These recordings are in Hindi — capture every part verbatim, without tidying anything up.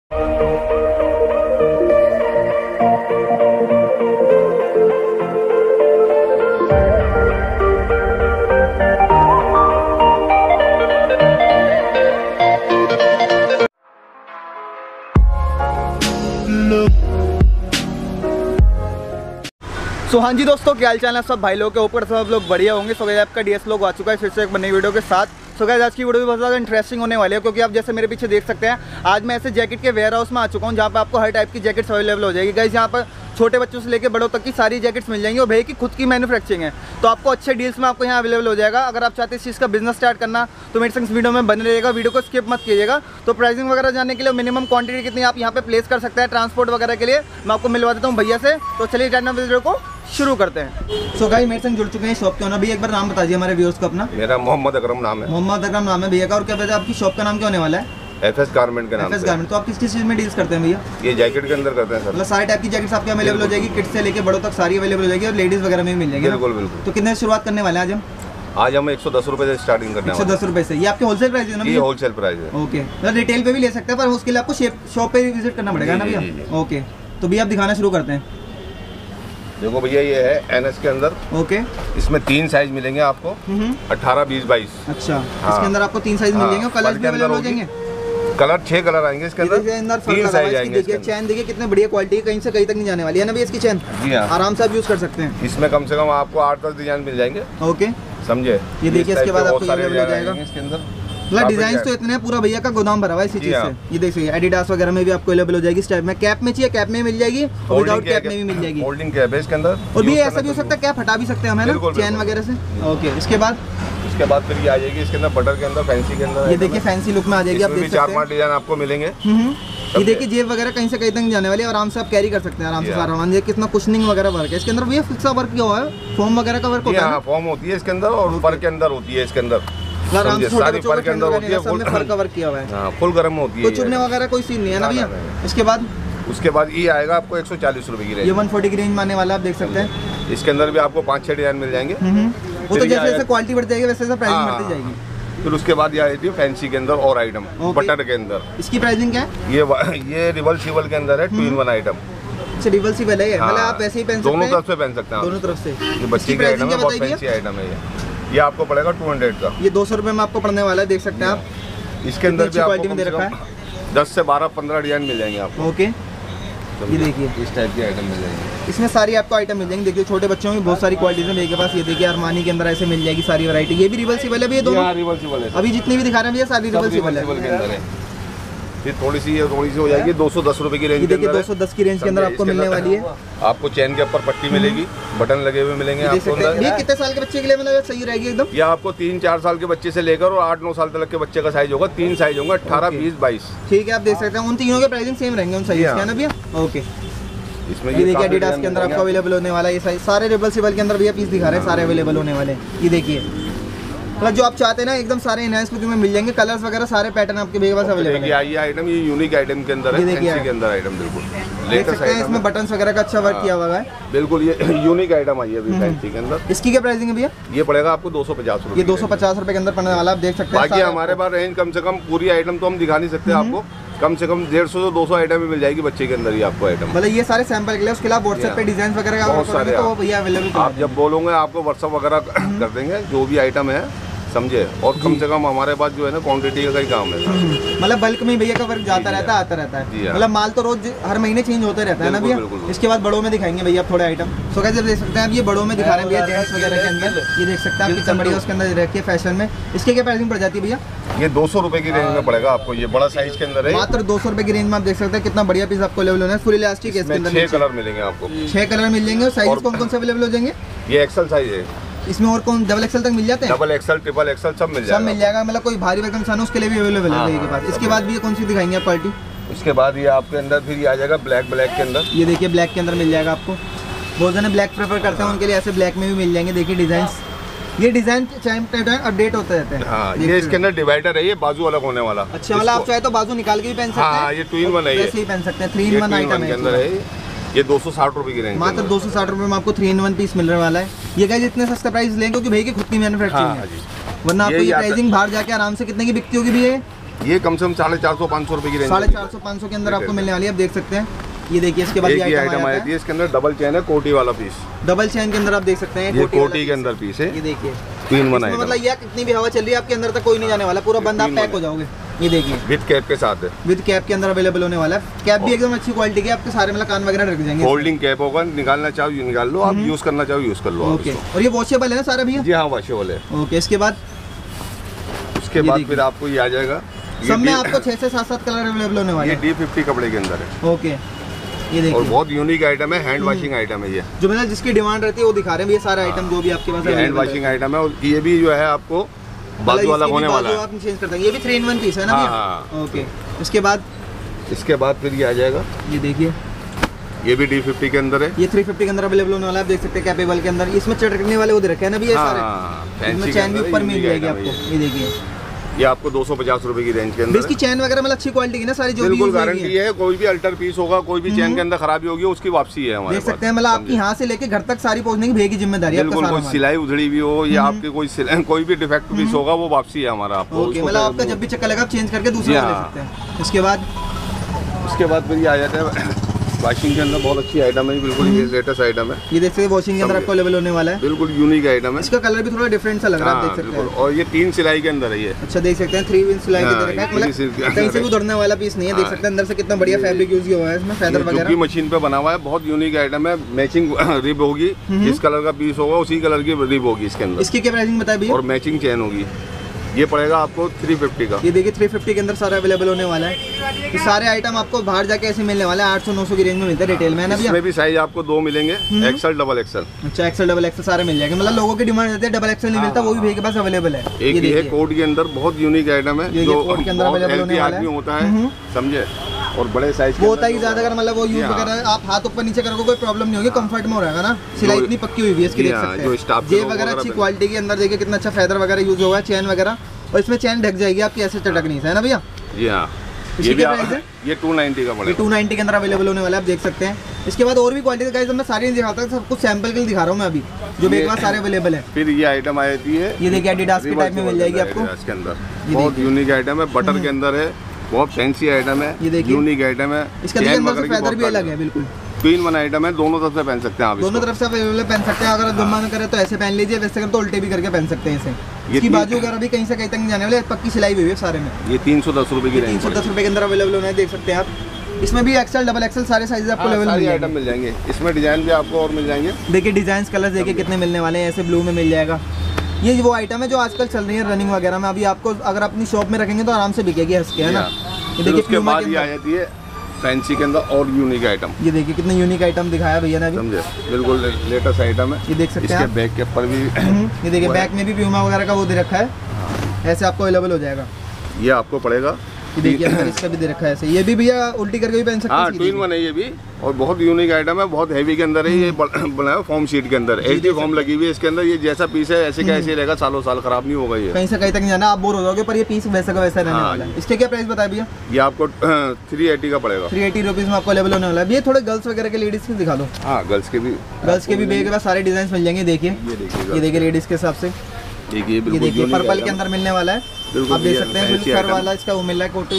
सो हाँ जी दोस्तों, क्या हाल चाल है सब भाई लोग के ऊपर, सब लोग बढ़िया होंगे। सो गाइस आपका डीएस लोग आ चुका है फिर से एक नई वीडियो के साथ। सो गाइस आज की वीडियो भी बहुत ज़्यादा इंटरेस्टिंग होने वाली है, क्योंकि आप जैसे मेरे पीछे देख सकते हैं आज मैं ऐसे जैकेट के वेयर हाउस में आ चुका हूँ जहाँ पर आपको हर टाइप की जैकेट्स अवेलेबल हो जाएगी। गाइस यहाँ पर छोटे बच्चों से लेकर बड़ों तक की सारी जैकेट्स मिल जाएंगी और भैया की खुद की मैन्युफैक्चरिंग है, तो आपको अच्छे डील्स में आपको यहाँ अवेलेबल हो जाएगा। अगर आप चाहते हैं इस चीज़ का बिजनेस स्टार्ट करना तो मेरे संग इस वीडियो में बने रहेगा, वीडियो को स्किप मत कीजिएगा। तो प्राइसिंग वगैरह जानने के लिए मिनिमम क्वांटिटी कितनी आप यहाँ पे प्लेस कर सकते हैं ट्रांसपोर्ट वगैरह के लिए मैं आपको मिलवा देता हूँ भैया से। तो चलिए जानना वीडियो को शुरू करते हैं। सो गाइस मेरे संग जुड़ चुके हैं शॉप के ओनर, भैया एक बार नाम बता दीजिए हमारे व्यूअर्स को अपना। मेरा मोहम्मद अकरम नाम है। मोहम्मद अकरम नाम है भैया का। और क्या वजह आपकी शॉप का नाम क्या होने वाला है? एफएस गारमेंट के नाम एफएस गारमेंट। तो आप किस किस चीज़ में डील्स करते हैं भैया? ये जैकेट के अंदर करते हैं सर। मतलब सारे टाइप की जैकेट्स आपके अवेलेबल हो जाएगी, किड्स से लेके बड़ों तक सारी अवेलेबल हो जाएगी और लेडीज वगैरह में भी मिल जाएगी। बिल्कुल बिल्कुल। तो कितने शुरुआत करने वाले हैं आज हम? आज हम एक सौ दस रुपए से स्टार्टिंग करने वाले हैं। एक सौ दस रुपए से। ये आपके होलसेल प्राइस है ना? ये होलसेल प्राइस है। ओके, मतलब रिटेल पे भी ले सकते हैं पर उसके लिए आपको शॉप पे विजिट करना पड़ेगा ना भैया? ओके, तो भैया आप दिखाना शुरू करते हैं। देखो भैया ये है एनएस के अंदर। ओके, इसमें तीन साइज मिलेंगे आपको, अठारह बीस बाईस। अच्छा, हाँ। इसके अंदर आपको तीन साइज मिल जाएंगे, कलर भी अवेलेबल हो जाएंगे। कलर छह कलर आएंगे इसके अंदर, तीन साइज आएंगे। देखिए चैन देखिए कितने बढ़िया क्वालिटी, कहीं से कहीं तक नहीं जाने वाली है ना भैया इसकी चैन? जी हाँ, आराम से आप यूज कर सकते हैं। इसमें कम से कम आपको आठ दस डिजाइन मिल जाएंगे। ओके, समझे? ये देखिए इसके बाद आपको अवेलेबल हो जाएगा इसके अंदर। मतलब डिजाइन तो इतने पूरा भैया का गोदाम भरा हुआ है इसी चीज से। ये देखिए एडिडास वगैरह में भी आपको अवेलेबल हो जाएगी इस टाइप में। कैप में चाहिए कैप में मिल जाएगी और विदाउट कैप में भी मिल जाएगी। होल्डिंग कैप है इसके अंदर। और भी ऐसा भी हो सकता है कैप हटा भी सकते हैं हम, है ना, चैन वगैरह से। ओके, इसके बाद उसके बाद फिर ये आ जाएगी इसके अंदर बटर के अंदर, फैंसी के अंदर। ये देखिए फैंसी लुक में आ जाएगी, आप देख सकते हैं। चार पांच डिजाइन आपको मिलेंगे। ये देखिए जेब वगैरह कहीं से कहीं तक जाने वाली है, आराम से आप कैरी कर सकते हैं आराम से सारा सामान। ये कितना कुशनिंग वगैरह वर्क है इसके अंदर भैया, फिक्सा वर्क किया हुआ है, फोम वगैरह का वर्क होता है। फोम होती है इसके अंदर और फर के अंदर होती है इसके अंदर। सारी फर के अंदर होती है, फर का वर्क किया हुआ है, फुल गर्म होती है। कोई चुभने वगैरह कोई सीन नहीं है ना भैया? इसके बाद उसके बाद ये आएगा आपको एक सौ चालीस रुपए की रेंज। ये एक सौ चालीस की रेंज में आने वाला आप देख सकते हैं। इसके अंदर भी आपको पाँच छह डिजाइन मिल जाएंगे। वो तो जैसे जैसे क्वालिटी बढ़ती जाएगी वैसे वैसे प्राइसिंग बढ़ती जाएगी। फिर उसके बाद ये आती है फैंसी के अंदर और आइटम बटर के अंदर। इसकी प्राइसिंग क्या है? ये ये रिवर्सिबल के अंदर है, टू इन वन आइटम। अच्छा, रिवर्सिबल है, मतलब आप ऐसे ही पहन सकते हैं, दोनों तरफ से पहन सकते हैं, दोनों तरफ से। ये बच्चे के आइटम है, बहुत फैंसी आइटम है ये। ये आपको पड़ेगा टू हंड्रेड का। ये दो सौ रुपए में आपको पड़ने वाला है, देख सकते हैं आप। इसके अंदर भी क्वालिटी में दे रखा है, दस से बारह पंद्रह डिजाइन मिल जाएंगे आपको। ओके, ये देखिए इस टाइप की आइटम मिल जाएगी। इसमें सारी आपको आइटम मिल जाएंगी। देखिए छोटे बच्चों में बहुत सारी क्वालिटीज है मेरे के पास। ये देखिए अरमानी के अंदर ऐसे मिल जाएगी सारी वैरायटी। ये भी रिवर्सिबल है भैया दोनों? रिवर्सिबल है, अभी जितनी भी दिखा रहे हैं भैया सारी रिवर्सिबल है। ये थोड़ी सी ये थोड़ी सी हो जाएगी दो सौ दस रुपए की रेंज। ये देखिए दो सौ दस की रेंज के अंदर आपको मिलने वाली है। आपको चैन के ऊपर पट्टी मिलेगी, बटन लगे हुए मिलेंगे आपको अंदर। ये कितने साल के बच्चे के लिए मतलब सही रहेगी एकदम? ये आपको तीन चार साल के बच्चे से लेकर और आठ नौ साल तक के बच्चे का साइज होगा। तीन साइज होंगे, अठारह बीस बाईस। ठीक है, आप देख सकते हैं उन तीनों के प्राइसिंग सेम रहेंगे, उन सही है ना भैया? ओके, इसमें ये देखिए एडिडास के अंदर आपको अवेलेबल होने वाला है। ये साइज सारे रिवर्सिबल के अंदर भैया पीस दिखा रहे हैं, सारे अवेलेबल होने वाले हैं। ये देखिए मतलब जो आप चाहते हैं ना एकदम सारे एनहांस लुक में मिल जाएंगे। कलर्स वगैरह सारे पैटर्न आपके भैया पास अवेलेबल है। ये आइटम ये यूनिक आइटम के अंदर है, फैंसी के अंदर आइटम बिल्कुल लेटेस्ट है। इसमें बटन्स वगैरह का अच्छा वर्क किया हुआ है, बिल्कुल ये यूनिक आइटम आई है अभी फैंसी के अंदर। इसकी क्या प्राइसिंग है भैया? ये पड़ेगा आपको दो सौ पचास रुपए। ये दो सौ पचास रुपए के अंदर पड़ने वाला आप देख सकते हैं। बाकी हमारे पास रेंज कम से कम पूरी आइटम तो हम दिखा नहीं सकते आपको, कम से कम डेढ़ सौ से दो सौ आइटम भी मिल जाएगी बच्चे के अंदर ही आपको आइटम। मतलब ये सारे सैंपल के लिए, उसके अलावा व्हाट्सएप पे डिजाइन वगैरह बहुत सारे तो भैया अवेलेबल। आप जब बोलोगे आपको व्हाट्सएप वगैरह कर देंगे जो भी आइटम है, समझे? और कम से कम हमारे पास जो है ना क्वांटिटी का कई काम है, मतलब बल्क में भैया का वर्क जाता रहता है आता रहता है। मतलब माल तो रोज हर महीने चेंज होते रहता है ना भैया? इसके बाद बड़ों में दिखाएंगे भैया आप थोड़े आइटम। सो गाइस देख सकते हैं आप ये बड़ों में दिखा रहे हैं भैया जेंट्स वगैरह के अंदर। ये देख सकते हैं आपकी चमड़ी उसके अंदर रखी है फैशन में। इसकी क्या प्राइसिंग पड़ जाती है भैया? ये दो सौ रुपए की रेंज में पड़ेगा आपको। ये बड़ा साइज के अंदर है, मात्र दो सौ रुपए की रेंज में आप देख सकते हैं कितना बढ़िया पीस आपको अवेलेबल होना है। फुल इलास्टिक है इसके अंदर, छह कलर मिलेंगे आपको। छह कलर मिल जाएंगे। और साइज कौन कौन से अवेलेबल हो जाएंगे? ये एक्सल साइज है, इसमें और कौन डबल एक्सल तक मिल जाते हैं? डबल एक्सल ट्रिपल एक्सल सब मिल जाएगा, सब मिल जाएगा। मतलब कोई भारी भरकम इंसान उसके लिए भी अवेलेबल है भैया के पास। इसके बाद भी ये कौन सी दिखाएंगे आप क्वालिटी? उसके बाद ये आपके अंदर फिर ये आ जाएगा ब्लैक ब्लैक के अंदर। ये देखिए ब्लैक के अंदर मिल जाएगा आपको। बहुत जने ब्लैक प्रेफर करते हैं, उनके लिए ऐसे ब्लैक में भी मिल जाएंगे। देखिए डिजाइन, ये डिजाइन अपडेट होते रहते हैं। हाँ, ये इसके अंदर डिवाइडर है, ये बाजू अलग होने वाला। अच्छा, मतलब आप चाहे तो बाजू निकाल के भी पहन सकते हैं। हाँ, ये टू इन वन है, ऐसे ही पहन सकते हैं। थ्री इन वन आइटम है अंदर है। ये दो सौ साठ रुपए की रेंज, मात्र दो सौ साठ रुपए में आपको थ्री इन वन पीस मिलने वाला है। ये गाइस इतने सस्ते प्राइस लेंगे क्योंकि भैया की खुद की मैन्युफैक्चरिंग है, वरना आपको ये प्राइसिंग बाहर जाके आराम से कितने की बिकती होगी भी है? ये कम से कम साढ़े चार सौ पाँच सौ रुपए की रेंज, साढ़े चार सौ पाँच सौ के अंदर आपको मिलने वाली है। आप देख सकते हैं, ये देखिए इसके बाद ये आइटम आती है, इसके अंदर डबल चैन है, कोटी वाला पीस, डबल चैन के अंदर आप देख सकते हैं, ये कोटी के अंदर पीस है। ये देखिए तीन वन आइटम, मतलब ये कितनी भी हवा चल रही है आपके अंदर तक कोई नहीं जाने वाला, पूरा बंद आप पैक हो जाओगे। ये देखिए विद कैप के साथ है, विद कैप के अंदर अवेलेबल होने वाला है। कैप भी एकदम अच्छी क्वालिटी की, आपके सारे मतलब कान वगैरह रख जाएंगे। होल्डिंग कैप होगा, निकालना चाहो निकाल लो, आप यूज करना चाहो यूज कर लो। ओके, और ये वॉशेबल है ना सारा भैया? जी हाँ वॉशेबल है। ओके, इसके बाद उसके बाद फिर आपको ये आ जाएगा, सब में आपको छह से सात सात कलर अवेलेबल होने वाले हैं। ये डी फिफ्टी कपड़े के अंदर है। ओके, ये देखिए, और बहुत यूनिक आइटम है, हैंड वॉशिंग आइटम है ये, जो मतलब जिसकी डिमांड रहती है वो दिखा रहे हैं ये सारे आइटम जो भी आपके पास हैंड वॉशिंग आइटम है। और ये भी जो है आपको बाजू वाला होने वाला है, आप चेंज कर सकते हैं। ये भी थ्री इन वन पीस है ना भैया? ओके, इसके बाद इसके बाद फिर ये आ जाएगा, ये देखिए ये भी डी फिफ्टी के अंदर है, ये थ्री फिफ्टी के अंदर अवेलेबल होने वाला है। आप देख सकते हैं कैपेबल के अंदर, इसमें चटकने वाले वो दे रखे हैं ना भी ये सारे, इसमें चैन भी ऊपर मिल जाएगी आपको। ये देखिए, ये आपको दो सौ पचास रुपए की रेंज के अंदर, इसकी चैन वगैरह मतलब अच्छी क्वालिटी की ना सारी, जो बिल्कुल गारंटी है। कोई भी अल्टर पीस होगा, कोई भी चैन के अंदर खराबी होगी उसकी वापसी है हमारे, देख सकते हैं मतलब आपकी यहाँ से लेके घर तक सारी पहुंचने की भैया की जिम्मेदारी है। बिल्कुल, कोई सिलाई उधड़ी भी हो या आपके कोई कोई भी डिफेक्ट पीस होगा वो वापसी है हमारा। आपको ओके, मतलब आपका जब भी चक्कर लगा आप चेंज करके दूसरा ले सकते हैं। इसके बाद उसके बाद फिर ये आ जाता है वॉशिंग के अंदर, बहुत अच्छी आइटम है, बिल्कुल ये लेटेस्ट आइटम है। ये देखते हैं वॉशिंग के अंदर आपको अवेलेबल होने वाला है, बिल्कुल यूनिक आइटम है। इसका कलर भी थोड़ा डिफरेंट सा लग रहा है, आप देख सकते हैं। और ये तीन सिलाई के अंदर है ये, अच्छा देख सकते हैं, थ्री इन सिलाई के अंदर है, मतलब कहीं से भी उधरने वाला पीस नहीं है। देख सकते हैं अंदर से कितना बढ़िया फैब्रिक यूज किया हुआ है, इसमें फेदर वगैरह मशीन पे बना हुआ है, बहुत यूनिक आइटम है। मैचिंग रिब होगी, जिस कलर का पीस होगा उसी कलर की रिब होगी इसके अंदर। इसकी क्या प्राइसिंग बताइए भैया? और मैचिंग चैन होगी, ये पड़ेगा आपको थ्री फिफ्टी का। ये देखिए थ्री फिफ्टी के अंदर सारा अवेलेबल होने वाला है। ये सारे आइटम आपको बाहर जाके ऐसे मिलने वाले हैं, आठ सौ नौ सौ की रेंज में मिलते हैं रिटेल में, है ना भैया? इसमें भी साइज आपको दो मिलेंगे, एक्सल डबल एक्सल। अच्छा, एक्सल डबल एक्सल सारे मिल जाएंगे, मतलब लोगों की डिमांड रहती है डबल एक्सल नहीं मिलता, वो भी भैया के पास अवेलेबल है। एक ये कोट के अंदर बहुत यूनिक आइटम है, जो कोट के अंदर अवेलेबल होने वाला है, होता है समझे, और बड़े साइज वो होता है ज्यादा अगर मतलब वो यूज वगैरह आप हाथ ऊपर नीचे करोगे कोई प्रॉब्लम नहीं होगी, कंफर्ट में हो रहेगा ना। सिलाई इतनी पक्की हुई है इसकी, देख सकते हैं जेब वगैरह अच्छी क्वालिटी के अंदर, देखिए कितना अच्छा फेदर वगैरह यूज होगा, चैन वगैरह, और इसमें चैन ढक जाएगी आपकी ऐसे चटकनी से, है ना भैया? जी हाँ, ये भी ये टू नाइंटी का पड़ेगा, टू नाइंटी के अंदर अवेलेबल होने वाला है, आप देख सकते हैं। इसके बाद और भी क्वालिटी गाइस मैं सारी नहीं दिखाता, सब कुछ सैंपल के लिए दिखा रहा हूँ मैं अभी, जो मेरे पास सारे अवेलेबल है। फिर ये आइटम आ जाती है, ये देखिए एडिडास के टाइप में मिल जाएगी आपको, इसके अंदर बहुत यूनिक आइटम है, बटर के अंदर है, बहुत फैंसी आइटम है, ये देखिए यूनिक आइटम है। इसका अंदर से फेदर भी अलग है, बिल्कुल तीन वन आइटम है, दोनों तरफ से पहन सकते हैं आप, दोनों तरफ से अवेलेबल पहन सकते हैं। अगर गम्मा में करे तो ऐसे पहन लीजिए, वैसे कर तो उल्टे भी करके पहन सकते हैं इसे। इसकी बाजू वगैरह भी कहीं से कहीं तक नहीं जाने वाले, पक्की सिलाई हुई है सारे में। ये तीन सौ दस रुपए की रेंज, तीन सौ दस रुपए के अंदर अवेलेबल होना है, देख सकते हैं आप। इसमें भी एक्सेल डबल एक्सेल सारे साइज आपको लेवल सारे आइटम मिल जाएंगे, इसमें डिजाइन भी आपको और मिल जाएंगे। देखिए डिजाइन कलर देखिए कितने मिलने वाले हैं, ऐसे ब्लू में मिल जाएगा। ये वो आइटम है जो आजकल चल रही है रनिंग वगैरह में, अभी आपको अगर अपनी शॉप में रखेंगे तो आराम से बिकेगी हंस के, है ना? ये देखिए उसके बाद ये आ जाती है फैंसी के अंदर और यूनिक आइटम, ये देखिए कितने यूनिक आइटम दिखाया भैया ने अभी, समझे, बिल्कुल लेटेस्ट आइटम है। ये देख सकते हैं इसके बैक के ऊपर भी ये देखिए बैक में भी प्यूमा वगैरह का वो दे रखा है, ऐसे आपको अवेलेबल हो जाएगा। ये आपको पड़ेगा, ये देखिए अंदर इसका भी दे रखा है ऐसे, ये भी भैया उल्टी करके भी पहन सकते हैं। हाँ, ट्विन वन है ये भी, और बहुत यूनिक आइटम है, बहुत हैवी के अंदर है, ये बनाया फॉर्म शीट के अंदर, एच डी फॉर्म लगी हुई है इसके अंदर। ये जैसा पीस है ऐसे का ऐसे रहेगा, सालों साल खराब नहीं होगा, ये कहीं से कहीं तक नहीं जाना, आप बोर हो जाओगे, पर ये पीस वैसा का वैसा रहने वाला है। इसके क्या प्राइस बताया भैया? ये आपको थ्री एटी का पड़ेगा, थ्री एटी रुपीज में आपको अवेलेबल होने वाला है। ये थोड़े गर्ल्स वगैरह के लेडीज के दिखा दो। हाँ, गर्ल्स के भी, गर्ल्स के भी बेग के सारे डिजाइन मिल जाएंगे। देखिए ये देखिए लेडीज के हिसाब से, देखिए ये देखिए पर्पल के अंदर मिलने वाला है, आप देख सकते हैं बिल्कुल वाला इसका वो मिल रहा है कोटी।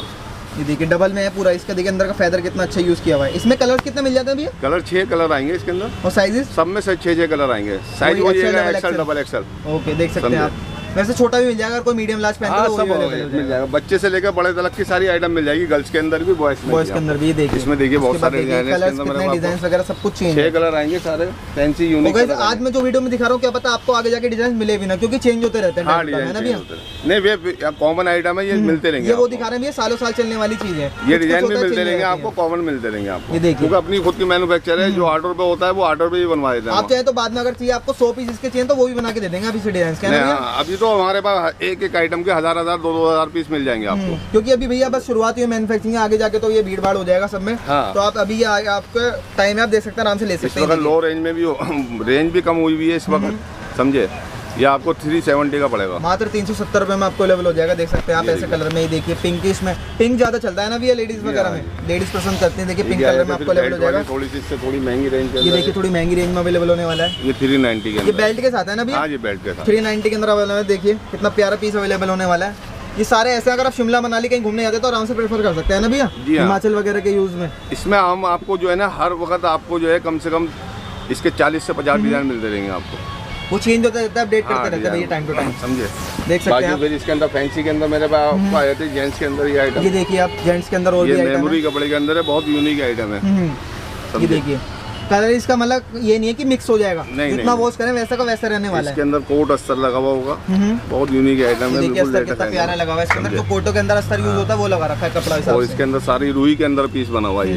ये देखिए डबल में है पूरा, इसका देखिए अंदर का फेदर कितना अच्छा यूज किया हुआ है। इसमें कलर कितने मिल जाते हैं भैया? कलर छह कलर आएंगे इसके अंदर, और साइजेस सब में से छह छह कलर आएंगे। साइज हो जाएगा एक्सेल डबल एक्सेल। ओके, देख सकते हैं आप, वैसे छोटा भी मिल जाएगा, अगर कोई मीडियम लार्ज पहनता है तो वो भी मिल जाएगा, बच्चे से लेकर बड़े तक की सारी आइटम मिल जाएगी, गर्ल्स के अंदर भी बॉयज बॉयज के अंदर भी। देखिए इसमें देखिए बहुत सारे डिजाइन वगैरह सब कुछ चेंज, छह कलर आएंगे सारे फैंसी यूनिक। आज मैं जो वीडियो में दिखा रहा हूँ क्या पता आपको आगे जाके डिजाइन मिले भी ना, क्योंकि चेंज होते रहते हैं ना भैया। नहीं भैया, कॉमन आइटम है, ये मिलते रहेंगे, ये वो दिखा रहे हैं, सालों साल चलने वाली चीज है, ये डिजाइन भी मिलते रहेंगे आपको, कॉमन मिलते रहेंगे आपको। ये देखिए क्योंकि अपनी खुद की मैन्युफैक्चर है, जो ऑर्डर पे होता है वो ऑर्डर पे ही बनवा देते हैं। आप चाहे तो बाद में अगर चाहिए आपको सौ पीस इसके चाहिए तो वो भी बना के दे देंगे अभी से डिजाइन। अभी तो हमारे पास एक एक आइटम के हजार हजार दो दो हजार पीस मिल जाएंगे आपको, क्योंकि अभी भैया बस शुरुआत हुई है मैन्युफैक्चरिंग, आगे जाके तो ये भीड़ भाड़ हो जाएगा सब में। हाँ। तो आप अभी आपका टाइम है, आप देख सकते हैं, आराम से ले सकते हैं। लो रेंज में भी रेंज भी कम हुई हुई है इस वक्त, समझे। ये आपको थ्री सेवेंटी का पड़ेगा, मात्र तीन सौ सत्तर रुपए में आपको लेवल हो जाएगा। देख सकते हैं आप ऐसे कलर में, ही देखिए पिंकिश में, पिंक ज्यादा चलता है ना भैया लेडीज वगैरह में, लेडीज पसंद करते हैं। देखिए पिंक कलर में आपको लेवल हो जाएगा, थोड़ी सी इससे थोड़ी महंगी रेंज। ये देखिए थोड़ी महंगी रेंज में अवेलेबल होने वाला है, ये थ्री नाइन्टी के, ये बेल्ट के साथ है ना भैया? हाँ, ये बेल्ट के साथ थ्री नाइन्टी के अंदर अवेलेबल है। देखिए कितना प्यारा पीस अवेलेबल होने वाला है, ये सारे ऐसे अगर आप शिमला मनाली कहीं घूमने जाते हैं तो आराम से प्रेफर कर सकते हैं ना भैया, हिमाचल वगैरह के यूज में। इसमें हम आपको जो है ना हर वक्त आपको जो है कम से कम इसके चालीस से पचास डिजाइन मिलते रहेंगे आपको। वो चेंज होता रहता है, अपडेट करते रहते हैं भैया टाइम टू टाइम, समझे। देख सकते हैं। फिर इसके अंदर फैंसी के अंदर मेरे पास आए थे जेंट्स के अंदर ये आइटम, ये देखिए आप जेंट्स के अंदर और भी आइटम है। मेमोरी कपड़े के अंदर है, बहुत यूनिक आइटम है। ये देखिए कलर इसका मतलब ये नहीं है कि मिक्स हो जाएगा, जितना वॉश करें वैसा का वैसा रहने वाला है। इसके अंदर कोट अस्तर लगा हुआ होगा, बहुत यूनिक आइटम है। देखिए अस्तर कितना प्यारा लगा हुआ है, इसके अंदर जो कोटों के अंदर अस्तर यूज होता है वो लगा रखा है कपड़ा हिसाब से। और इसके अंदर सारी रुई के अंदर पीस बना हुआ है।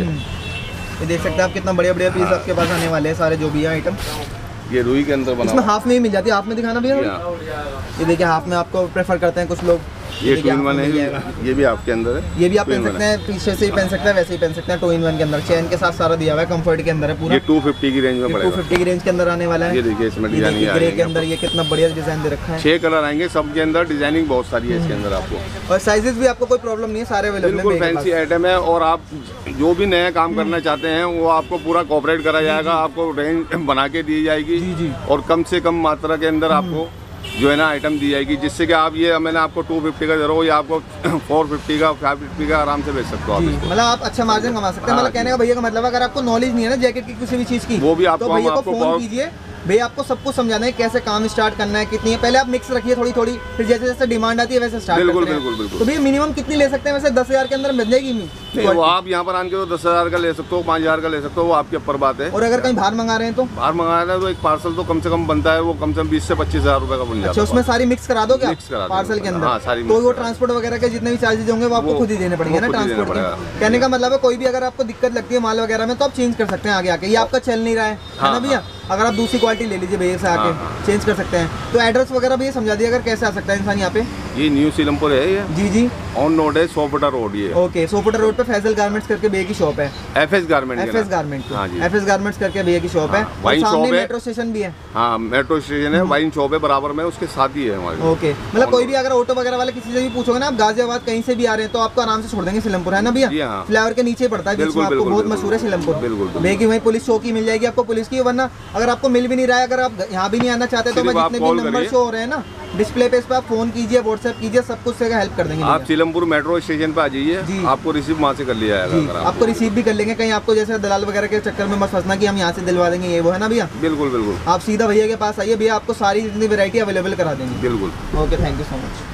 ये देख सकते हैं आप कितना बढ़िया बढ़िया पीस आपके पास आने वाले हैं सारे जो भी है आइटम। ये रुई के अंदर बना, इसमें हाफ में ही मिल जाती है, हाफ में दिखाना भैया। ये देखिए हाफ में आपको प्रेफर करते हैं कुछ लोग। ये टू इन वन है, ये भी आपके अंदर है। ये भी आप पहन सकते हैं, पीछे से ही पहन सकते हैं, वैसे ही पहन सकते हैं। टू इन वन के अंदर चेन के साथ सारा दिया हुआ है, कंफर्ट के अंदर है पूरा। ये टू फिफ्टी की रेंज में पड़ेगा, टू फिफ्टी की रेंज के अंदर आने वाला है। ये देखिए इसमें डिजाइन ग्रे के अंदर ये कितना बढ़िया डिजाइन दे रखा है। छह कलर आएंगे, सबके अंदर डिजाइनिंग बहुत सारी है इसके अंदर आपको। और साइजेस भी आपको कोई प्रॉब्लम नहीं है, सारे अवेलेबल है। बिल्कुल फैंसी आइटम है। और आप जो भी नया काम करना चाहते हैं वो आपको पूरा कोऑपरेट करा जाएगा, आपको रेंज बना के दी जाएगी और कम से कम मात्रा के अंदर आपको जो है ना आइटम दी जाएगी, जिससे कि आप ये मैंने आपको टू फिफ्टी का दे रहा हूँ, या आपको फोर फिफ्टी का फाइव फिफ्टी का आराम से बेच सकते हो आप। मतलब आप अच्छा मार्जिन कमा सकते हैं। मतलब कहने का भैया का मतलब अगर आपको नॉलेज नहीं है ना जैकेट की किसी भी चीज़ की, वो भी आपको तो भैया को फोन कीजिए, भैया आपको सब कुछ समझाना है कैसे काम स्टार्ट करना है, कितनी है। पहले आप मिक्स रखिए थोड़ी थोड़ी, फिर जैसे जैसे डिमांड आती है वैसे स्टार्ट करते हैं। बिल्कुल बिल्कुल। तो भैया मिनिमम कितनी ले सकते हैं वैसे? दस हजार के अंदर मिल जाएगी नहीं, वो आप यहाँ पर आके तो दस हजार का ले सकते हो, पाँच हजार का ले सकते हो, वो आपके ऊपर बात है। और अगर कहीं बाहर मंगा रहे हैं तो बाहर मंगा रहे हैं तो एक पार्सल तो कम से कम बनता है, वो कम से कम बीस से पच्चीस हजार रुपए का बन जाता है। अच्छा, उसमें सारी मिक्स करा दो क्या पार्सल के अंदर? हाँ, सारी। तो वो ट्रांसपोर्ट वगैरह के जितने भी चार्जेज होंगे वो आपको खुद ही देने पड़ेंगे ना ट्रांसपोर्ट के। कहने का मतलब है कोई भी अगर आपको दिक्कत लगती है माल वगैरह में तो आप चेंज कर सकते हैं आगे आके। ये आपका चल नहीं रहा है ना भैया, अगर आप दूसरी क्वालिटी ले लीजिए भैया से आके चेंज कर सकते हैं। तो एड्रेस वगैरह भी समझा दिया अगर कैसे आ सकता है इंसान यहाँ पे? ये न्यू सीलमपुर है ये। जी जी, ऑन रोड है, सोपटा रोड ये। ओके, सोपटा रोड पे फैजल गारमेंट्स करके भैया की शॉप है। FS garment, FS garment, FS garments करके भैया की शॉप है। वाइन शॉप है, मेट्रो स्टेशन भी है। हाँ, मेट्रो स्टेशन है, वाइन शॉप है बराबर में, उसके साथ ही है हमारे। ओके, मतलब कोई भी अगर ऑटो वगैरह वाले किसी से भी पूछोगे ना आप गाजियाबाद कहीं से भी आ रहे हैं तो आपको आराम से छोड़ देंगे सीलमपुर, है ना भैया? फ्लाईओवर के नीचे पड़ता है बीच में, आपको बहुत मशहूर है सीलमपुर। भैया की वहीं पुलिस चौकी मिल जाएगी आपको पुलिस की। वरना अगर आपको मिल भी नहीं रहा है, अगर आप यहाँ भी नहीं आना चाहते तो मैं जितने भी नंबर शो हो रहे हैं ना डिस्प्ले पे, इस पे आप फोन कीजिए, व्हाट्सएप कीजिए, सब कुछ से हेल्प कर देंगे। आप सीलमपुर मेट्रो स्टेशन पे आ जाइए, आपको रिसीव वहाँ से कर लिया जाएगा। आपको रिसीव भी कर लेंगे, कहीं आपको जैसे दलाल वगैरह के चक्कर में मत फंसना कि हम यहाँ से दिलवा देंगे ये वो, है ना भैया? बिल्कुल बिल्कुल। आप सीधा भैया के पास आइए, भैया आपको सारी जितनी वैरायटी अवेलेबल करा देंगे। बिल्कुल। Okay, thank you so much.